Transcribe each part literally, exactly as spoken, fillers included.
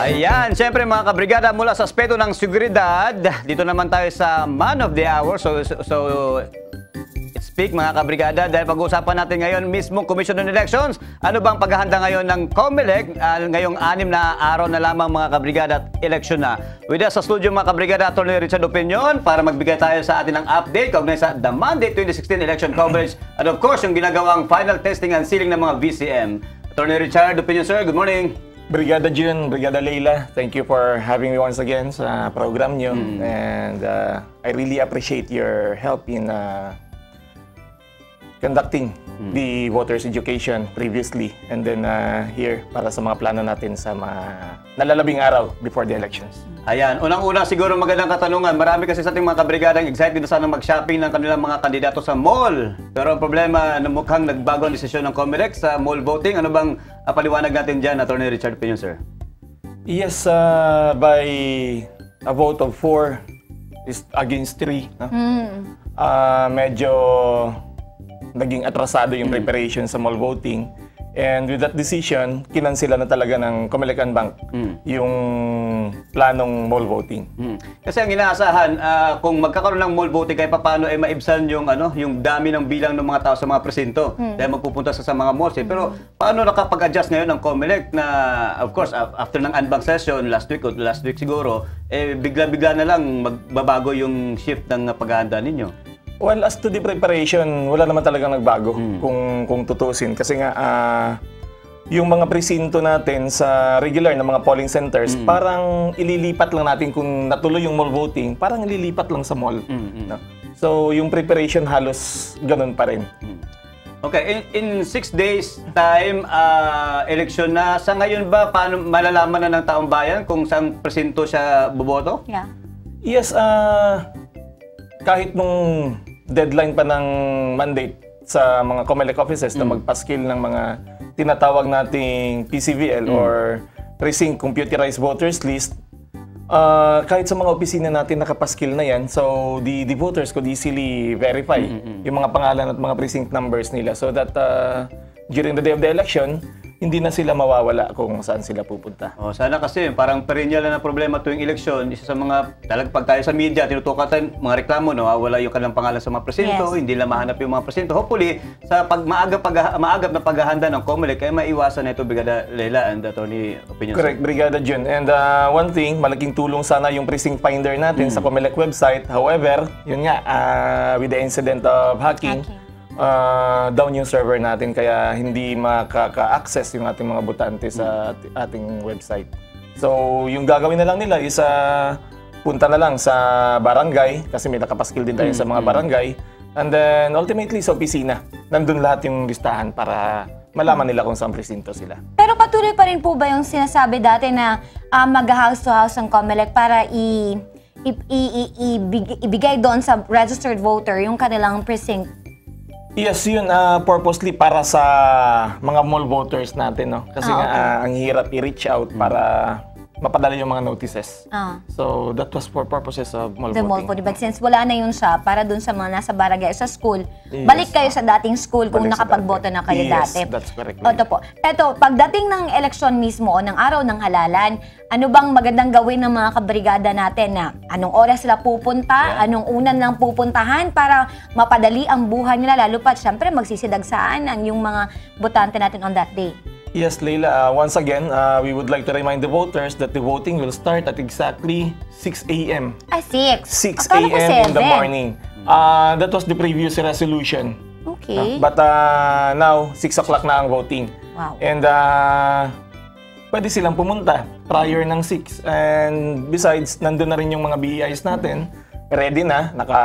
Ayan, siyempre mga kabrigada mula sa aspeto ng seguridad, dito naman tayo sa Man of the Hour. So, so, so speak mga kabrigada dahil pag-uusapan natin ngayon mismo Commission on Elections. Ano bang paghahanda ngayon ng COMELEC uh, ngayong anim na araw na lamang mga kabrigada at eleksyon na. With us sa studio mga kabrigada, Attorney Richard Opinion para magbigay tayo sa atin ng update kaugnay sa The Monday twenty sixteen election coverage and of course yung ginagawang final testing and sealing ng mga V C M. Attorney Richard Opinion, sir, good morning. Brigada June, Brigada Leila, thank you for having me once again sa program nyo. Mm. And uh, I really appreciate your help in uh, conducting mm. the voters education previously and then uh, here para sa mga plano natin sa mga nalalabing araw before the elections. Ayan, unang-una siguro magandang katanungan. Marami kasi sa ating mga kabrigadang excited na sana mag-shopping ng kanilang mga kandidato sa mall. Pero ang problema na mukhang nagbago ang desisyon ng COMELEC sa mall voting. Ano bang uh, paliwanag natin dyan, Attorney Richard Opinion, sir? Yes, uh, by a vote of four is against three. No? Mm. Uh, medyo naging atrasado yung mm. preparation sa mall voting. And with that decision, kinansila na talaga ng COMELEC and Bank mm. yung planong mall voting. Mm. Kasi ang inaasahan, uh, kung magkakaroon ng mall voting, kahit paano ay maibsan yung, ano, yung dami ng bilang ng mga tao sa mga presinto mm. dahil magpupunta sa, sa mga malls. Eh. Pero paano nakapag-adjust ngayon ng COMELEC na, of course, after ng unbank session last week o last week siguro, eh, bigla-bigla na lang magbabago yung shift ng paghahanda ninyo? Well, as to the preparation, wala naman talagang nagbago hmm. kung kung tutusin. Kasi nga, uh, yung mga presinto natin sa regular na mga polling centers, hmm. parang ililipat lang natin kung natuloy yung mall voting, parang ililipat lang sa mall. Hmm. No? So, yung preparation halos ganun pa rin. Hmm. Okay, in, in six days time, uh, eleksyon na. Sa ngayon ba, paano malalaman na ng taong bayan kung saan presinto siya boboto? Yeah. Yes, uh, kahit nung deadline pa ng mandate sa mga COMELEC offices mm. na magpaskil ng mga tinatawag nating P C V L mm. or Precinct Computerized Voters List, uh, kahit sa mga opisina natin nakapaskil na yan, so the, the voters could easily verify mm -hmm. yung mga pangalan at mga precinct numbers nila so that uh, during the day of the election, hindi na sila mawawala kung saan sila pupunta. Oh, sana kasi parang perennial na problema tuwing eleksyon, isa sa mga talagang pag tayo sa media, tinutukan tayo mga reklamo, no, wala yung kanilang pangalan sa mga presinto, yes. hindi lang mahanap yung mga presinto. Hopefully, sa pag maagap, pag, maagap na paghahanda ng COMELEC, ay maiwasan na ito, Brigada Leila and Attorney Opinion. Correct, Brigada Jun. And uh, one thing, malaking tulong sana yung precinct finder natin mm. sa COMELEC website. However, yun nga, uh, with the incident of hacking, hacking. Uh, down yung server natin kaya hindi makaka-access yung ating mga botante sa ating website. So, yung gagawin na lang nila is uh, punta na lang sa barangay kasi may nakapaskil din tayo mm -hmm. sa mga barangay and then ultimately sa opisina. Nandun lahat yung listahan para malaman nila kung saan presinto sila. Pero patuloy pa rin po ba yung sinasabi dati na uh, mag-house to house ang COMELEC para i, i, i, i, ibig, ibigay doon sa registered voter yung kanilang precinct? Yes, yun, uh, purposely para sa mga mall voters natin, no? Kasi ah, okay. nga, uh, ang hirap i-reach out para mapadala yung mga notices. Ah. So, that was for purposes of mall The voting. Mall voting. But since wala na yun siya, para dun sa mga nasa barangay sa school, yes. balik kayo sa dating school kung nakapagboto na kayo yes, dati. Yes, that's correct. O, ito po. Ito, pagdating ng eleksyon mismo o ng araw ng halalan, ano bang magandang gawin ng mga kabrigada natin na anong oras sila pupunta, yeah. anong unan lang pupuntahan para mapadali ang buhay nila, lalo pa, syempre, magsisidagsaan ang yung mga botante natin on that day. Yes, Leila. Uh, once again, uh, we would like to remind the voters that the voting will start at exactly six A M Ah, six? six A M in the morning. Uh, that was the previous resolution. Okay. Uh, but uh, now, six o'clock na ang voting. Wow. And uh, pwede silang pumunta prior ng six. And besides, nandun na rin yung mga B E Is natin. Ready na. Naka,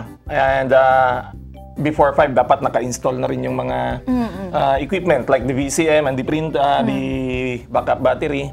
and uh, before five, dapat naka-install na rin yung mga mm -hmm. uh, equipment like the V C M and the print, uh, mm. the backup battery.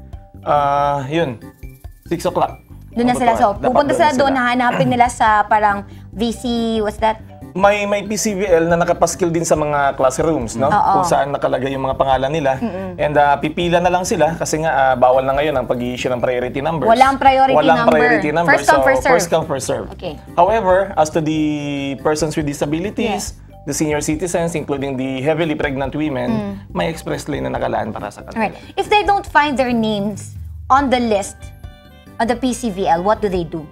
Uh, yun, six o'clock. Doon na sila. So, pupunta sila doon, hahanapin nila sa parang V C, what's that? May may P C V L na nakapaskil din sa mga classrooms, no? Oo. Kung saan nakalagay yung mga pangalan nila. Mm-mm. And uh, pipila na lang sila kasi nga uh, bawal na ngayon ang pag-i-issue ng priority numbers. Walang priority Walang number. priority number. First come, so, first serve. First come, first serve. Okay. However, as to the persons with disabilities, yeah. the senior citizens, including the heavily pregnant women, mm. may express lane na nakalaan para sa kanila. Right. If they don't find their names on the list on the P C V L, what do they do?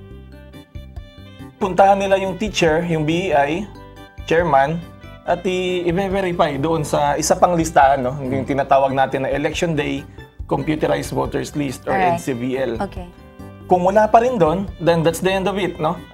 Puntahan nila yung teacher, yung B E I, chairman, at i-verify doon sa isa pang listahan, no? Yung tinatawag natin na Election Day Computerized Voters List or Alright. E D C V L. Okay. Kung wala pa rin doon, then that's the end of it, no?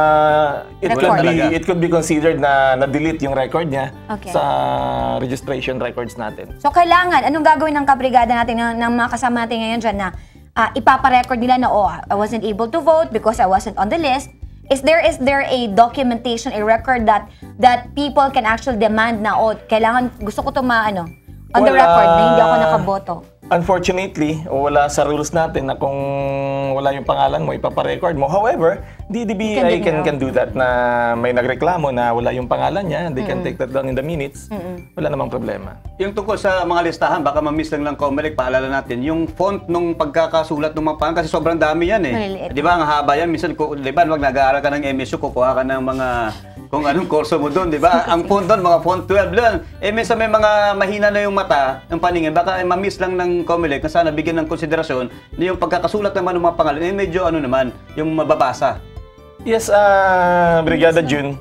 Uh, it could Record. be it could be considered na na-delete yung record niya Okay. sa registration records natin. So, kailangan, anong gagawin ng kabrigada natin, ng, ng mga kasama natin ngayon dyan na uh, ipaparecord nila na, oh, I wasn't able to vote because I wasn't on the list. Is there is there a documentation, a record that that people can actually demand na, oh, kailangan, gusto ko ito maano, on the Well, record na hindi ako uh, nakaboto? Unfortunately, wala sa rules natin na kung wala yung pangalan mo, ipaparecord mo. However, D D B I You can do can, your can do that na may nagreklamo na wala yung pangalan niya. They can take that down in the minutes. Wala namang problema. Yung tungkol sa mga listahan, baka ma-miss lang lang Comelec, paalala natin, yung font nung pagkakasulat ng mga pangalan, kasi sobrang dami yan eh. Maliliit. Di ba, ang haba yan, minsan, ku- di ba, wag nag-aaral ka ng M S U, kukuha ka ng mga, kung anong kurso mo doon, di ba? Ang font doon, mga font twelve doon. Eh, minsan may mga mahina na yung mata, yung paningin, baka eh, ma-miss lang ng Comelec na sana bigyan ng konsiderasyon na yung pagkakasulat naman ng mga pangalan, eh, medyo ano naman, yung mababasa. Yes, uh, Brigada June,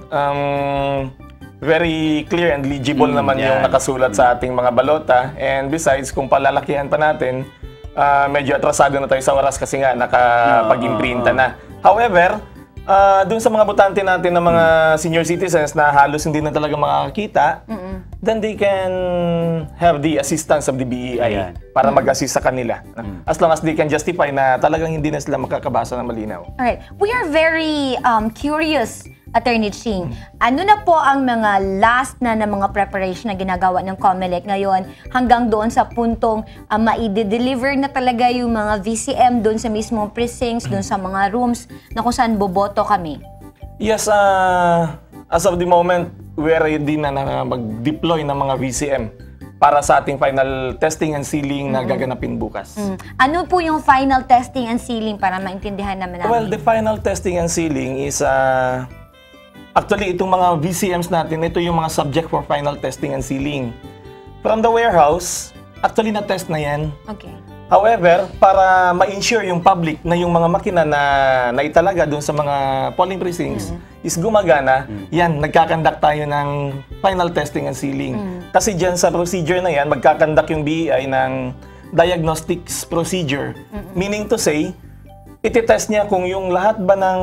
um, very clear and legible Mm, naman yan. yung nakasulat sa ating mga balota. And besides, kung palalakihan pa natin, uh, medyo atrasado na tayo sa oras kasi nga nakapag-imprinta na. However, uh, dun sa mga botante natin na mga senior citizens na halos hindi na talaga makakita, then they can have the assistance of the B E I Ayan. para mag-assist sa kanila. As long as they can justify na talagang hindi na sila makakabasa ng malinaw. Alright. We are very um, curious, Attorney Ching. Ano na po ang mga last na na mga preparation na ginagawa ng Comelec ngayon hanggang doon sa puntong uh, ma-deliver na talaga yung mga V C M doon sa mismong precincts, doon sa mga rooms na kung saan boboto kami? Yes, uh, as of the moment, we are ready na, na mag-deploy ng mga V C M para sa ating final testing and sealing na gaganapin bukas. Mm. Ano po yung final testing and sealing para maintindihan naman namin? Well, the final testing and sealing is, uh, actually, itong mga V C Ms natin, ito yung mga subject for final testing and sealing. From the warehouse, actually na-test na yan. Okay. However, para ma-ensure yung public na yung mga makina na naitalaga doon sa mga polling precincts is gumagana, yan, nagkakandak tayo ng final testing and sealing. Kasi dyan sa procedure na yan, magkakandak yung B E I ng diagnostics procedure. Meaning to say, ititest niya kung yung lahat ba ng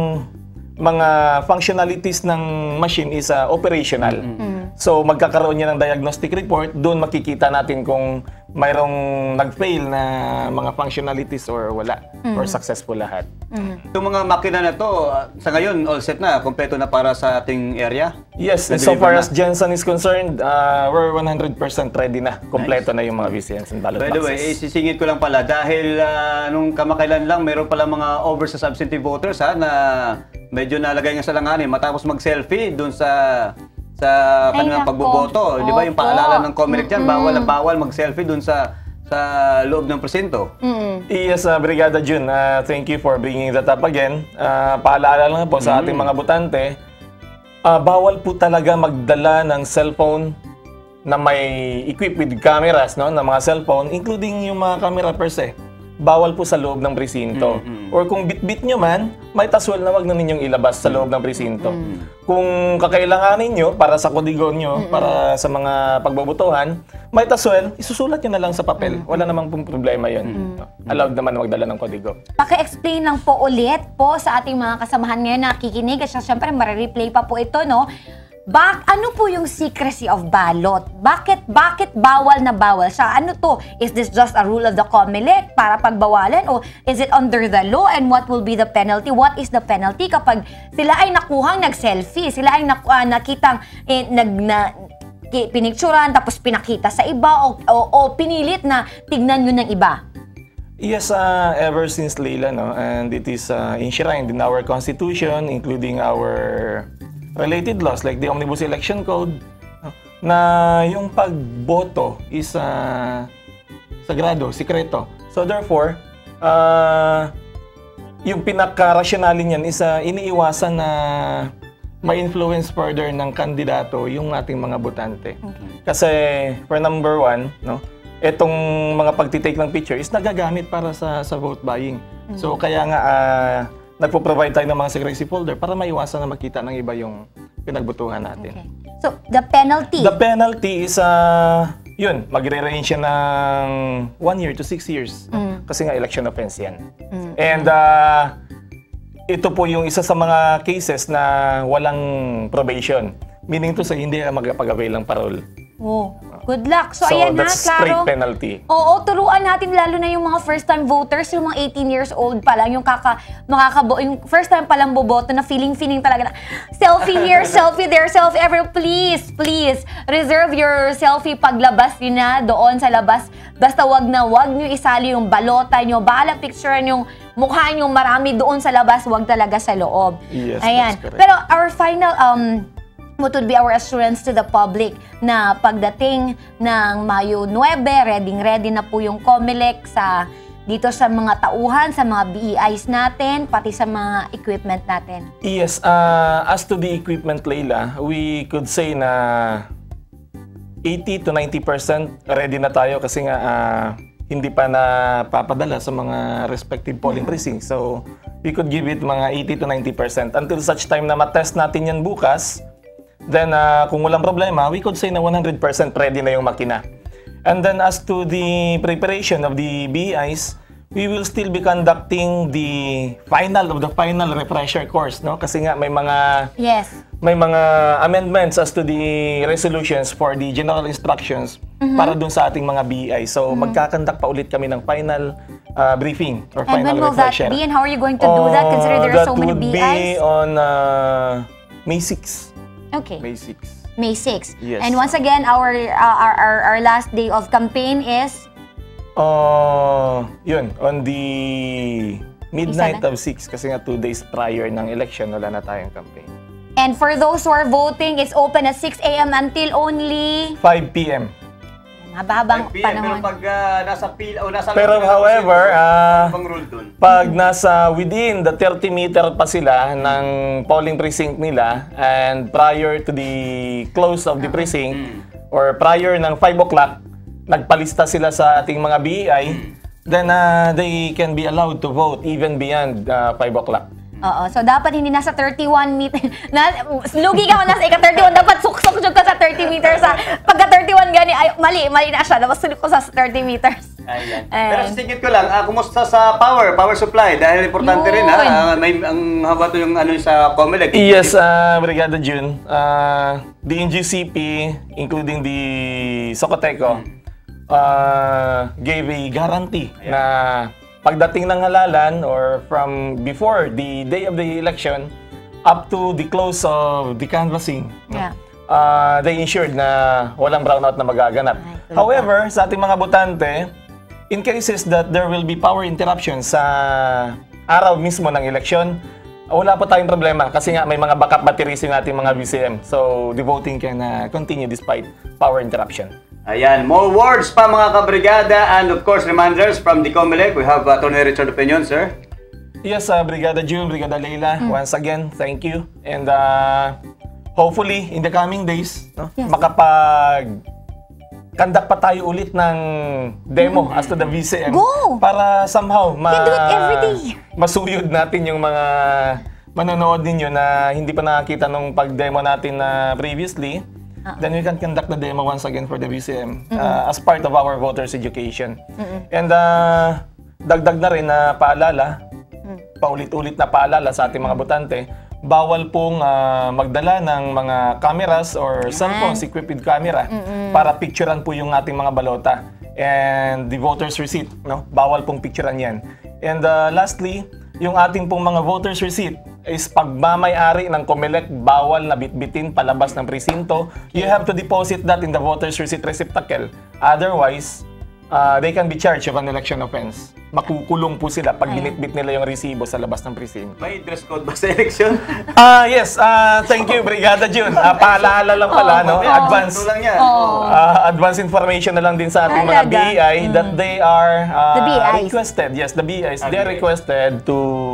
mga functionalities ng machine is uh, operational. So magkakaroon niya ng diagnostic report, doon makikita natin kung mayroong nag-fail na mga functionalities or wala, or successful lahat. Itong mga makina na to, uh, sa ngayon, all set na, kompleto na para sa ating area? Yes, Na-deliver so far na. as Jensen is concerned, uh, we're one hundred percent ready na. Kompleto na yung mga V C Ms and ballot By the way, boxes. isisingit ko lang pala, dahil uh, nung kamakailan lang, meron pala mga overseas absentee voters ha, na medyo nalagay nga sa langanin matapos mag-selfie dun sa sa Ay, kanilang nako. pagboboto. Di ba yung Opo. paalala ng Comelec dyan, bawal na bawal mag-selfie dun sa sa loob ng presinto. Yes, uh, Brigada June, uh, thank you for bringing that up again. Uh, paalala lang po sa ating mga botante, uh, bawal po talaga magdala ng cellphone na may equipped with cameras, no, na mga cellphone, including yung mga camera per se. Bawal po sa loob ng presinto. Or kung bit-bit nyo man, may taswal na wag na ninyong ilabas sa loob ng presinto. Kung kakailanganin nyo para sa kodigo nyo, para sa mga pagbobotohan, may taswal, isusulat nyo na lang sa papel. Wala namang pong problema yun. Allowed naman magdala ng kodigo. Paki-explain lang po ulit po sa ating mga kasamahan ngayon na nakikinig. At syempre, marireplay pa po ito, no? Bak ano po yung secrecy of ballot? Bakit bakit bawal na bawal siya? Ano to? Is this just a rule of the Comelec para pagbawalan? O is it under the law? And what will be the penalty? What is the penalty kapag sila ay nakuhang nag-selfie? Sila ay naku uh, nakitang eh, nag na, ki- pinicturan tapos pinakita sa iba o, o, o pinilit na tignan yun ng iba? Yes, uh, ever since Leila, no, and it is uh, enshrined in our constitution, including our related laws like the Omnibus Election Code, no, na yung pagboto is uh, sagrado, sikreto. So therefore, uh, yung pinaka-rationalin niyan is uh, iniiwasan na ma-influence further ng kandidato yung ating mga botante. Kasi for number one, no, itong mga pagtitake ng picture is nagagamit para sa sa vote buying. So kaya nga uh, nagpo-provide tayo ng mga secrecy folder para maiwasan na makita ng iba yung pinagbutuhan natin. Okay. So, the penalty. The penalty is, uh, yun, magre-range siya ng one year to six years. Mm. Kasi nga election offense yan. Mm. And uh, ito po yung isa sa mga cases na walang probation. Meaning to say, hindi ka magpag-avail ng parole. Oh, good luck. So, So, ayan that's ha, straight klaro. penalty. Oo, turuan natin lalo na yung mga first-time voters, yung mga eighteen years old pa lang, yung kaka, makakabo, yung first time pa lang boboto na feeling-feeling talaga na, selfie here, selfie there, selfie everywhere. Please, please, reserve your selfie paglabas yun na doon sa labas. Basta wag na wag nyo isali yung balota nyo, bahala picturean yung mukha nyo marami doon sa labas, wag talaga sa loob. Yes, Ayan. that's correct. Pero our final, um, what would be our assurance to the public na pagdating ng Mayo nine, ready-ready na po yung COMELEC sa dito sa mga tauhan, sa mga B E Is natin, pati sa mga equipment natin. Yes, uh, as to the equipment, Leila, we could say na eighty to ninety percent ready na tayo kasi nga uh, hindi pa napapadala sa mga respective polling precincts. So, we could give it mga eighty to ninety percent until such time na matest natin yan bukas. Then, uh, kung walang problema, we could say na one hundred percent ready na yung makina. And then, as to the preparation of the B E Is, we will still be conducting the final of the final refresher course, no? Kasi nga may mga Yes. may mga amendments as to the resolutions for the general instructions para dun sa ating mga B E I. So, magkakandak pa ulit kami ng final uh, briefing or And final when will that refresher. be and how are you going to do that considering there are so many B That would be Is? on uh, May sixth. Okay. May sixth. May sixth. Yes. And once again, our, uh, our our our last day of campaign is Uh, yun, on the midnight Isa na? of six kasi nga two days prior ng election, wala na tayong campaign. and for those who are voting, it's open at six A M until only five P M habang Pero panahon. pag ah, nasa pila o nasa Pero loob ng however, presinto, ah, ano bang rule dun? pag nasa within the thirty meter pa sila ng polling precinct nila and prior to the close of the precinct or prior ng five o'clock, nagpalista sila sa ating mga B E I, then uh, they can be allowed to vote even beyond uh, five o'clock. Oo, so dapat hindi nasa thirty-one meter. Na, lugi ka kung nasa ika thirty-one, dapat suksok jud ka sa thirty meters. Sa pagka thirty-one gani, ay, mali, mali na siya. Dapat sulit ko sa thirty meters. Ayan. Ayan. Pero singit ko lang, ah, kumusta sa power, power supply? Dahil importante rin ha, Yun. ah, may ang haba to yung ano sa COMELEC. Yes, uh, Brigada June, uh, the N G C P, including the Socoteco, uh, gave a guarantee na pagdating ng halalan or from before the day of the election up to the close of the canvassing, no? Yeah. uh, they ensured na walang brownout na magaganap. Ay, tuloy However, sa ating mga botante, in cases that there will be power interruption sa araw mismo ng eleksyon, wala pa tayong problema kasi nga may mga backup batteries yung ating mga B C M. So, the voting can uh, continue despite power interruption. Ayan, more words pa mga kabrigada and of course reminders from the COMELEC. We have Attorney Richard Opinion, sir. Yes, uh, Brigada June, Brigada Leila, once again, thank you. And uh, hopefully, in the coming days, no, Yes. makapag conduct pa tayo ulit ng demo as to the V C M. Go! Para somehow ma can do it every day. masuyod natin yung mga manonood ninyo na hindi pa nakakita nung pag-demo natin na previously. Then we can conduct the demo once again for the V C M uh, as part of our voters education. And uh, dagdag na rin na paalala, paulit-ulit na paalala sa ating mga botante, bawal pong uh, magdala ng mga cameras or cellphones equipped with camera para picturean po yung ating mga balota. And the voter's receipt, no? Bawal pong picturean yan. And uh, lastly, yung ating pong mga voter's receipt is pagmamay-ari ng COMELEC, bawal na bitbitin palabas ng presinto. You have to deposit that in the voter's receipt receptacle. Otherwise, uh, they can be charged of an election offense. Makukulong po sila pag binitbit nila yung resibo sa labas ng presinto. May dress code ba sa election? Ah, yes. Ah, thank you, Brigada June. Ah, paalala lang pala, no? Advance. Ito lang yan. Oh. Ah, advance information na lang din sa ating mga B Talaga? E I that they are ah, The B E Is. requested. Yes, the B E Is. They are Okay. requested to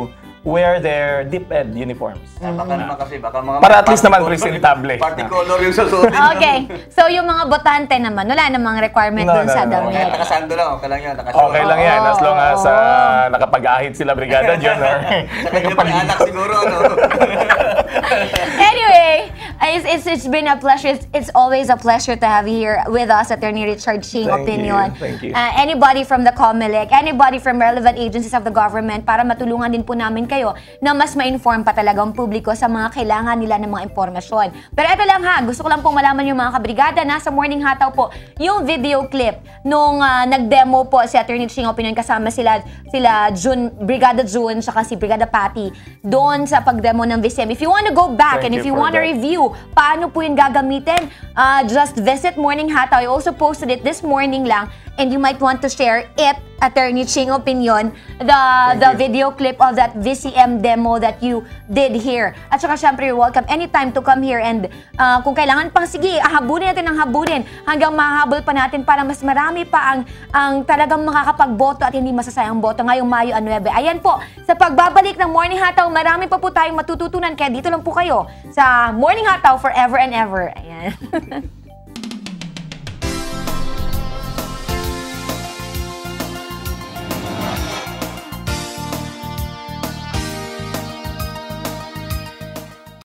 wear their DepEd uniforms. Ah, baka naman kasi, baka mga... Para at least party naman color- presentable. Party color yung susuotin. Okay. So, yung mga botante naman, wala namang requirement No, doon no, sa no. damit. Kahit nakasando lang, okay lang yan. Nakasando. Okay lang yan, as long as uh, nakapag-ahit sila Brigada John. Or Saka yung mga anak siguro, ano? Anyway, it's, it's, it's been a pleasure. It's, it's always a pleasure to have you here with us, Attorney Richard Ching Thank Opinion. you, thank you. Uh, anybody from the COMELEC, anybody from relevant agencies of the government para matulungan din po namin kayo na mas ma-inform pa talaga ang publiko sa mga kailangan nila ng mga impormasyon. Pero ito lang ha, gusto ko lang pong malaman yung mga kabrigada, nasa Morning Hataw po yung video clip nung uh, nag-demo po si Attorney Ching Opinion kasama sila sila June, Brigada June, saka si Brigada Patty doon sa pag-demo ng V C M. If you want to go back Thank and if you you for want to that. review paano po yung gagamitin, uh, just visit Morning Hataw. I also posted it this morning lang and you might want to share it, Attorney Ching Opinion, the the you. video clip of that V C M demo that you did here. At saka syempre, you're welcome anytime to come here and uh, kung kailangan pang, sige, habulin natin ang habulin hanggang mahabol pa natin para mas marami pa ang, ang talagang makakapagboto at hindi masasayang boto ngayong Mayo nine. Ayan po, sa pagbabalik ng Morning Hataw, marami pa po tayong matututunan kaya dito lang po kayo sa Morning Hataw forever and ever. Ayan.